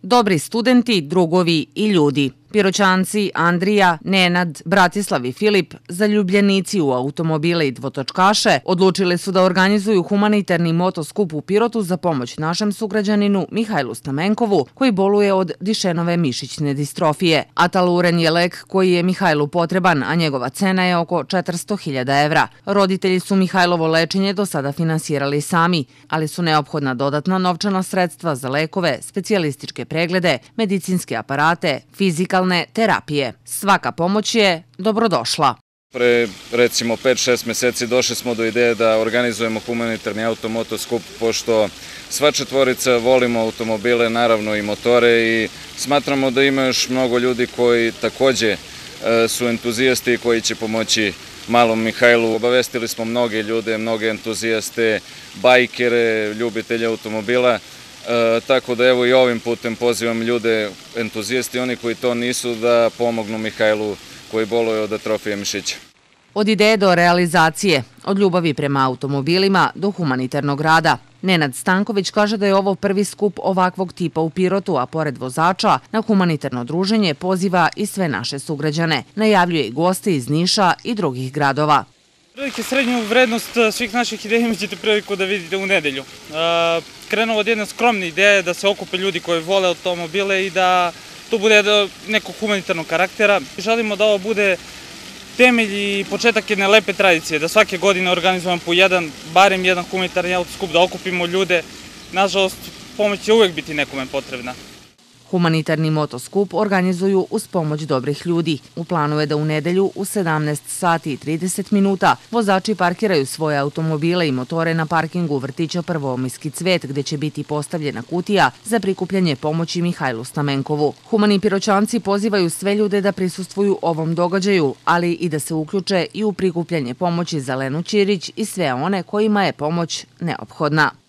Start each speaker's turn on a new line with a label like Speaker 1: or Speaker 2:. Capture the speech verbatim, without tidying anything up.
Speaker 1: Dobri studenti, drugovi i ljudi. Piroćanci Andrija, Nenad, Bratislav i Filip, zaljubljenici u automobile i dvotočkaše, odlučili su da organizuju humanitarni motoskup u Pirotu za pomoć našem sugrađaninu Mihajlu Stamenkovu, koji boluje od Dišenove mišićne distrofije. Ataluren je lek koji je Mihajlu potreban, a njegova cena je oko četiristo hiljada evra. Roditelji su Mihajlovo lečenje do sada finansirali sami, ali su neophodna dodatna novčana sredstva za lekove, specijalističke preglede, medicinske aparate, fizikalne terapije. Svaka pomoć je dobrodošla.
Speaker 2: Pre recimo pet šest meseci došli smo do ideje da organizujemo humanitarni automoto skup, pošto sva četvorica volimo automobile, naravno i motore, i smatramo da ima još mnogo ljudi koji takođe su entuzijasti i koji će pomoći malom Mihajlu. Obavestili smo mnoge ljude, mnoge entuzijaste, bajkere, ljubitelje automobila. E, tako da evo i ovim putem pozivam ljude, entuzijasti, oni koji to nisu, da pomognu Mihajlu koji boluje od atrofije mišića.
Speaker 1: Od ideje do realizacije, od ljubavi prema automobilima do humanitarnog rada. Nenad Stanković kaže da je ovo prvi skup ovakvog tipa u Pirotu, a pored vozača na humanitarno druženje poziva i sve naše sugrađane. Najavljuje i goste iz Niša i drugih gradova.
Speaker 3: Prilike srednju vrednost svih naših ideja imaćete priliku da vidite u nedelju. Krenuo od jedne skromne ideje da se okupe ljudi koji vole automobile i da to bude nekog humanitarnog karaktera. Želimo da ovo bude temelj i početak jedne lepe tradicije, da svake godine organizujemo po jedan, barem jedan humanitarni autoskup, da okupimo ljude. Nažalost, pomoć će uvek biti nekome potrebna.
Speaker 1: Humanitarni motoskup organizuju uz pomoć dobrih ljudi. U planu je da u nedelju u sedamnaest sati i trideset minuta vozači parkiraju svoje automobile i motore na parkingu vrtića Prvomajski cvet, gde će biti postavljena kutija za prikupljanje pomoći Mihajlu Stamenkovu. Humani Piroćanci pozivaju sve ljude da prisustvuju ovom događaju, ali i da se uključe i u prikupljanje pomoći za Lenu Ćirić i sve one kojima je pomoć neophodna.